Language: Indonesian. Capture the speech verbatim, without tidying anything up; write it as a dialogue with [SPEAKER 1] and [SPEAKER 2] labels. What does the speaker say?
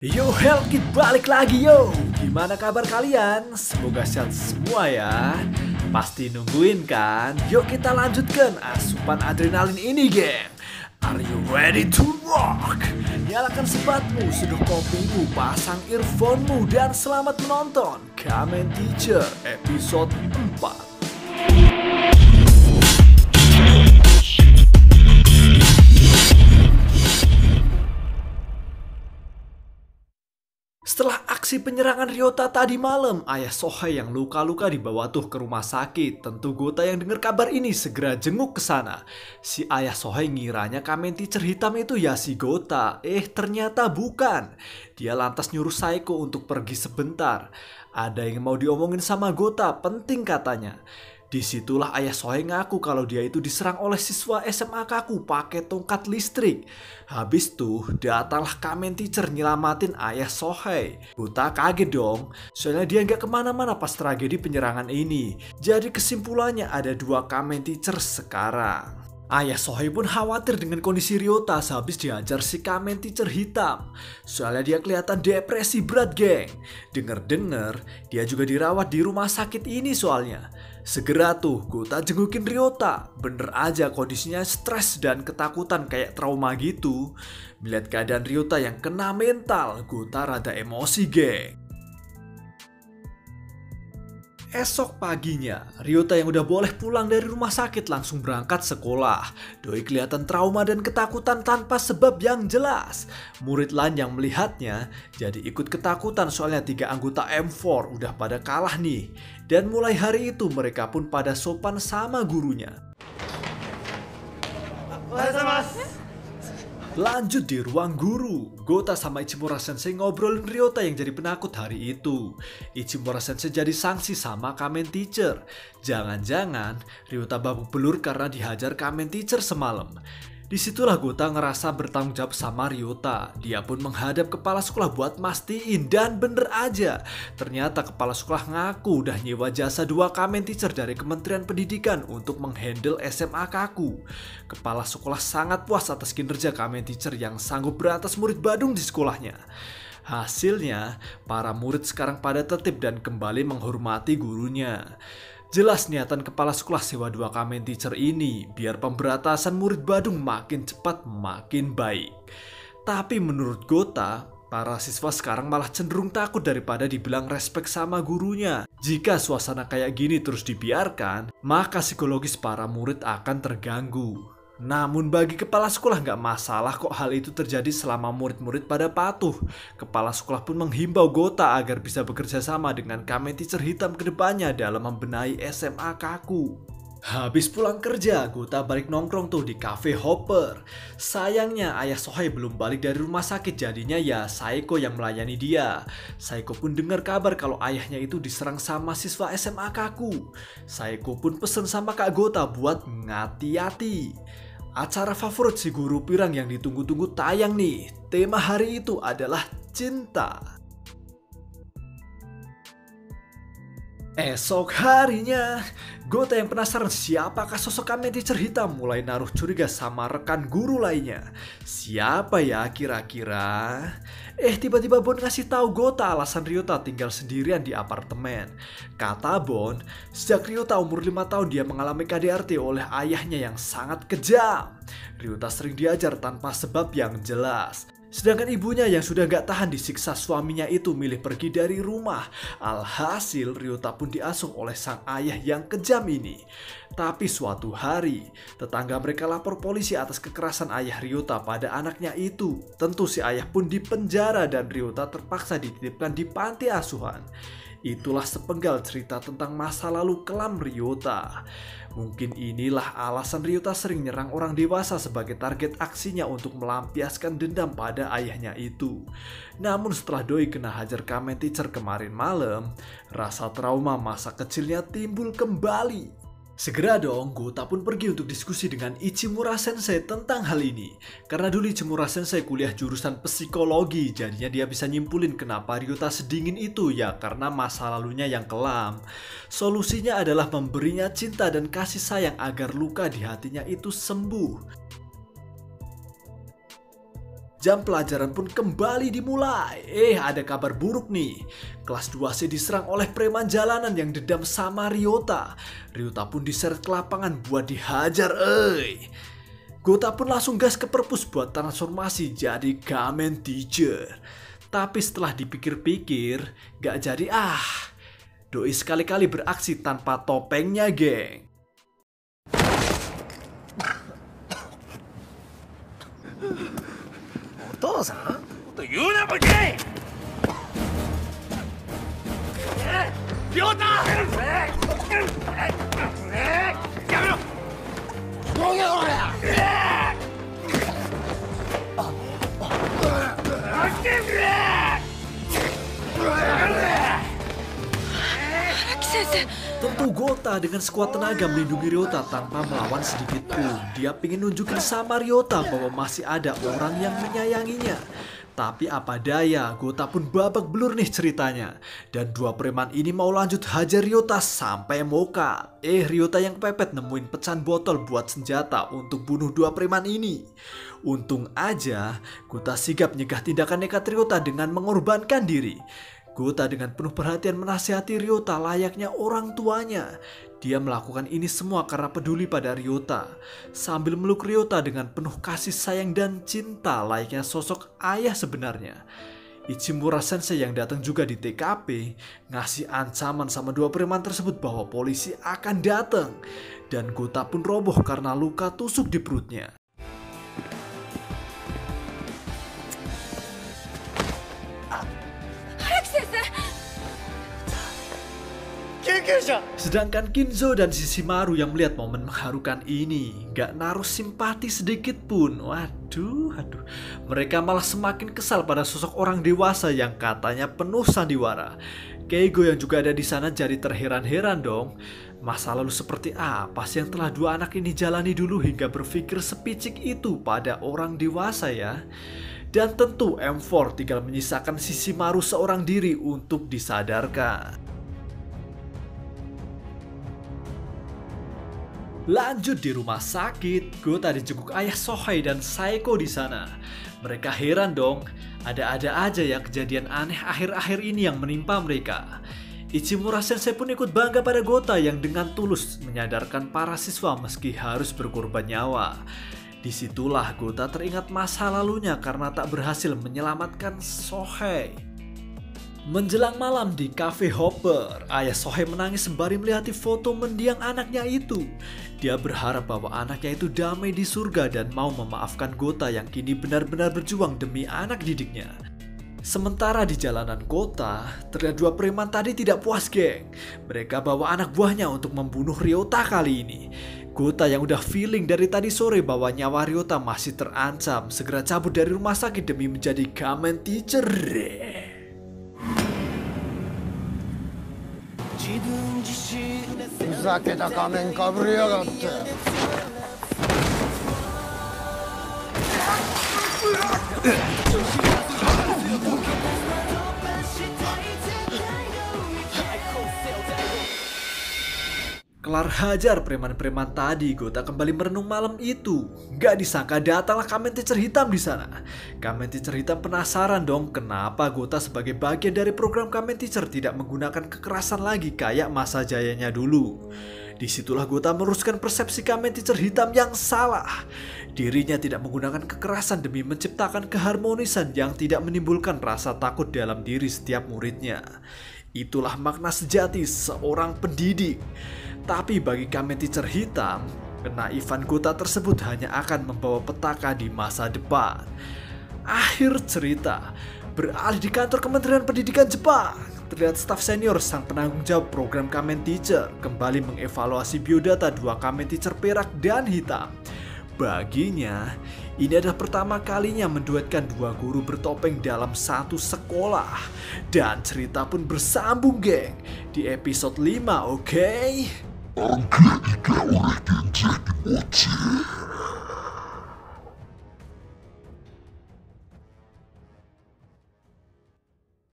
[SPEAKER 1] Yo Helkit balik lagi yo. Gimana kabar kalian? Semoga sehat semua ya. Pasti nungguin kan? Yuk kita lanjutkan asupan adrenalin ini geng. Are you ready to rock? Nyalakan sebatmu, seduh kopimu, pasang earphone-mu, dan selamat menonton Kamen Teacher episode empat. Setelah aksi penyerangan Ryota tadi malam, ayah Sohei yang luka-luka dibawa tuh ke rumah sakit. Tentu Gota yang dengar kabar ini segera jenguk ke sana. Si ayah Sohei ngiranya Kamen Teacher hitam itu ya si Gota. Eh ternyata bukan. Dia lantas nyuruh Saeko untuk pergi sebentar. Ada yang mau diomongin sama Gota, penting katanya. Disitulah ayah Sohei ngaku kalau dia itu diserang oleh siswa S M A Kaku pakai tongkat listrik. Habis tuh datanglah Kamen Teacher nyelamatin ayah Sohei. Gota kaget dong, soalnya dia nggak kemana-mana pas tragedi penyerangan ini. Jadi kesimpulannya ada dua Kamen Teacher sekarang. Ayah Sohei pun khawatir dengan kondisi Ryota sehabis dihajar si Kamen Teacher hitam. Soalnya dia kelihatan depresi berat geng. Dengar-dengar dia juga dirawat di rumah sakit ini soalnya. Segera tuh Gota jengukin Ryota. Bener aja kondisinya stres dan ketakutan kayak trauma gitu. Melihat keadaan Ryota yang kena mental, Gota rada emosi geng. Esok paginya, Ryota yang udah boleh pulang dari rumah sakit langsung berangkat sekolah. Doi kelihatan trauma dan ketakutan tanpa sebab yang jelas. Murid lain yang melihatnya jadi ikut ketakutan soalnya tiga anggota M empat udah pada kalah nih. Dan mulai hari itu mereka pun pada sopan sama gurunya. Lanjut di ruang guru, Gota sama Ichimura Sensei ngobrolin Ryota yang jadi penakut hari itu. Ichimura Sensei jadi sanksi sama Kamen Teacher. Jangan-jangan Ryota babak belur karena dihajar Kamen Teacher semalam. Disitulah Gota ngerasa bertanggung jawab sama Ryota. Dia pun menghadap kepala sekolah buat mastiin dan bener aja. Ternyata kepala sekolah ngaku udah nyewa jasa dua Kamen Teacher dari Kementerian Pendidikan untuk menghandle S M A Kaku. Kepala sekolah sangat puas atas kinerja Kamen Teacher yang sanggup beratas murid Badung di sekolahnya. Hasilnya, para murid sekarang pada tertib dan kembali menghormati gurunya. Jelas niatan kepala sekolah sewa dua Kamen Teacher ini biar pemberatasan murid Badung makin cepat makin baik. Tapi menurut Gota, para siswa sekarang malah cenderung takut daripada dibilang respek sama gurunya. Jika suasana kayak gini terus dibiarkan, maka psikologis para murid akan terganggu. Namun bagi kepala sekolah nggak masalah kok hal itu terjadi selama murid-murid pada patuh. Kepala sekolah pun menghimbau Gota agar bisa bekerja sama dengan Kamen Teacher hitam ke depannya dalam membenahi S M A Kaku. Habis pulang kerja, Gota balik nongkrong tuh di Cafe Hopper. Sayangnya ayah Sohei belum balik dari rumah sakit, jadinya ya Saeko yang melayani dia. Saeko pun dengar kabar kalau ayahnya itu diserang sama siswa S M A Kaku. Saeko pun pesen sama Kak Gota buat ngati-hati. Acara favorit si guru pirang yang ditunggu-tunggu tayang nih. Tema hari itu adalah cinta. Esok harinya, Gota yang penasaran siapakah sosok Kamen Teacher hitam mulai naruh curiga sama rekan guru lainnya. Siapa ya kira-kira? Eh tiba-tiba Bon ngasih tahu Gota alasan Ryota tinggal sendirian di apartemen. Kata Bon, sejak Ryota umur lima tahun dia mengalami K D R T oleh ayahnya yang sangat kejam. Ryota sering diajar tanpa sebab yang jelas. Sedangkan ibunya yang sudah gak tahan disiksa suaminya itu milih pergi dari rumah. Alhasil Ryota pun diasuh oleh sang ayah yang kejam ini. Tapi suatu hari, tetangga mereka lapor polisi atas kekerasan ayah Ryota pada anaknya itu. Tentu si ayah pun dipenjara dan Ryota terpaksa dititipkan di panti asuhan. Itulah sepenggal cerita tentang masa lalu kelam Ryota. Mungkin inilah alasan Ryota sering nyerang orang dewasa sebagai target aksinya untuk melampiaskan dendam pada ayahnya itu. Namun setelah doi kena hajar Kamen Teacher kemarin malam, rasa trauma masa kecilnya timbul kembali. Segera dong, Gota pun pergi untuk diskusi dengan Ichimura Sensei tentang hal ini. Karena dulu Ichimura Sensei kuliah jurusan psikologi, jadinya dia bisa nyimpulin kenapa Ryota sedingin itu ya karena masa lalunya yang kelam. Solusinya adalah memberinya cinta dan kasih sayang agar luka di hatinya itu sembuh. Jam pelajaran pun kembali dimulai. Eh, ada kabar buruk nih. Kelas dua C diserang oleh preman jalanan yang dendam sama Ryota. Ryota pun diseret ke lapangan buat dihajar, eh. Gota pun langsung gas ke perpus buat transformasi jadi Kamen Teacher. Tapi setelah dipikir-pikir, gak jadi ah. Doi sekali-kali beraksi tanpa topengnya, geng.
[SPEAKER 2] お父さんと言うなボケイ亮太やめろどけこれ
[SPEAKER 1] Tentu Gota dengan sekuat tenaga melindungi Ryota tanpa melawan sedikit pun. Dia pengen nunjukin sama Ryota bahwa masih ada orang yang menyayanginya. Tapi apa daya, Gota pun babak belur nih ceritanya. Dan dua preman ini mau lanjut hajar Ryota sampai moka. Eh, Ryota yang kepepet nemuin pecahan botol buat senjata untuk bunuh dua preman ini. Untung aja, Gota sigap nyegah tindakan nekat Ryota dengan mengorbankan diri. Gota dengan penuh perhatian menasihati Ryota layaknya orang tuanya. Dia melakukan ini semua karena peduli pada Ryota. Sambil meluk Ryota dengan penuh kasih sayang dan cinta layaknya sosok ayah sebenarnya. Ichimura Sensei yang datang juga di T K P ngasih ancaman sama dua preman tersebut bahwa polisi akan datang. Dan Gota pun roboh karena luka tusuk di perutnya. Sedangkan Kinzo dan Shishimaru yang melihat momen mengharukan ini gak naruh simpati sedikit pun. Waduh, aduh. Mereka malah semakin kesal pada sosok orang dewasa yang katanya penuh sandiwara. Keigo yang juga ada di sana jadi terheran-heran dong. Masa lalu seperti apa sih yang telah dua anak ini jalani dulu hingga berpikir sepicik itu pada orang dewasa ya? Dan tentu M empat tinggal menyisakan Shishimaru seorang diri untuk disadarkan. Lanjut di rumah sakit, Gota dijenguk ayah Sohei dan Saeko di sana. Mereka heran dong, ada-ada aja ya kejadian aneh akhir-akhir ini yang menimpa mereka. Ichimura Sensei pun ikut bangga pada Gota yang dengan tulus menyadarkan para siswa meski harus berkorban nyawa. Disitulah Gota teringat masa lalunya karena tak berhasil menyelamatkan Sohei. Menjelang malam di Cafe Hopper, ayah Sohei menangis sembari melihat foto mendiang anaknya itu. Dia berharap bahwa anaknya itu damai di surga dan mau memaafkan Gota yang kini benar-benar berjuang demi anak didiknya. Sementara di jalanan kota, terlihat dua preman tadi tidak puas, geng. Mereka bawa anak buahnya untuk membunuh Ryota kali ini. Gota yang udah feeling dari tadi sore bahwa nyawa Ryota masih terancam, segera cabut dari rumah sakit demi menjadi Kamen Teacher.
[SPEAKER 3] ふざけた仮面かぶりやがって。
[SPEAKER 1] Kelar hajar preman-preman tadi, Gota kembali merenung malam itu. Gak disangka datanglah Kamen Teacher hitam di sana. Kamen Teacher hitam penasaran dong kenapa Gota sebagai bagian dari program Kamen Teacher tidak menggunakan kekerasan lagi kayak masa jayanya dulu. Disitulah Gota meluruskan persepsi Kamen Teacher hitam yang salah. Dirinya tidak menggunakan kekerasan demi menciptakan keharmonisan yang tidak menimbulkan rasa takut dalam diri setiap muridnya. Itulah makna sejati seorang pendidik. Tapi bagi Kamen Teacher hitam, kenaifan Gota tersebut hanya akan membawa petaka di masa depan. Akhir cerita, beralih di kantor Kementerian Pendidikan Jepang. Terlihat staf senior sang penanggung jawab program Kamen Teacher kembali mengevaluasi biodata dua Kamen Teacher perak dan hitam. Baginya, ini adalah pertama kalinya menduetkan dua guru bertopeng dalam satu sekolah. Dan cerita pun bersambung, geng, di episode lima, oke? Okay?
[SPEAKER 4] Anggrek oleh Genjek Mochi.